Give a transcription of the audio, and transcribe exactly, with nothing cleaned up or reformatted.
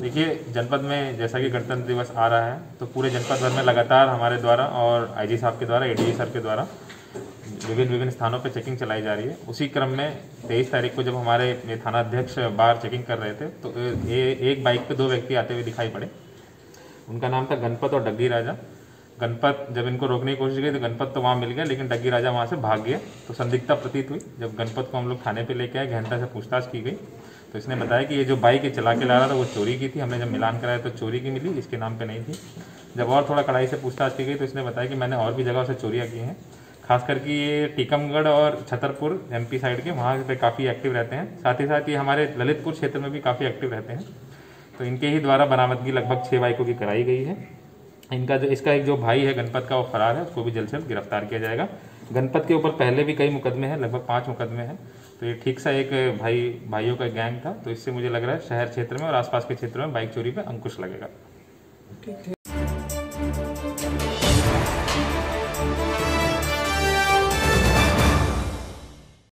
देखिए, जनपद में जैसा कि गणतंत्र दिवस आ रहा है तो पूरे जनपद भर में लगातार हमारे द्वारा और आईजी साहब के द्वारा, एडीजी सर के द्वारा विभिन्न विभिन्न स्थानों पर चेकिंग चलाई जा रही है। उसी क्रम में तेईस तारीख को जब हमारे थाना अध्यक्ष बाहर चेकिंग कर रहे थे तो ए, एक बाइक पे दो व्यक्ति आते हुए दिखाई पड़े। उनका नाम था गणपत और डग्गी राजा। गणपत जब इनको रोकने की कोशिश की तो गणपत तो वहाँ मिल गया, लेकिन डग्गी राजा वहाँ से भाग गया। तो संदिग्धता प्रतीत हुई। जब गणपत को हम लोग थाने पे लेके आए, गहनता से पूछताछ की गई तो इसने बताया कि ये जो बाइक ये चला के ला रहा था वो चोरी की थी। हमने जब मिलान कराया तो चोरी की मिली, इसके नाम पे नहीं थी। जब और थोड़ा कड़ाई से पूछताछ की गई तो इसने बताया कि मैंने और भी जगह से चोरियाँ की हैं, खास करके ये टीकमगढ़ और छतरपुर एमपी साइड के, वहाँ पे काफ़ी एक्टिव रहते हैं। साथ ही साथ ये हमारे ललितपुर क्षेत्र में भी काफ़ी एक्टिव रहते हैं। तो इनके ही द्वारा बरामदगी लगभग छः बाइकों की कराई गई है। इनका जो इसका एक जो भाई है गणपत का, वो फरार है, उसको भी जल्द से जल्द गिरफ्तार किया जाएगा। गणपत के ऊपर पहले भी कई मुकदमे हैं, लगभग पाँच मुकदमे हैं। तो ये ठीक सा एक भाई भाइयों का गैंग था। तो इससे मुझे लग रहा है शहर क्षेत्र में और आसपास के क्षेत्रों में बाइक चोरी पे अंकुश लगेगा।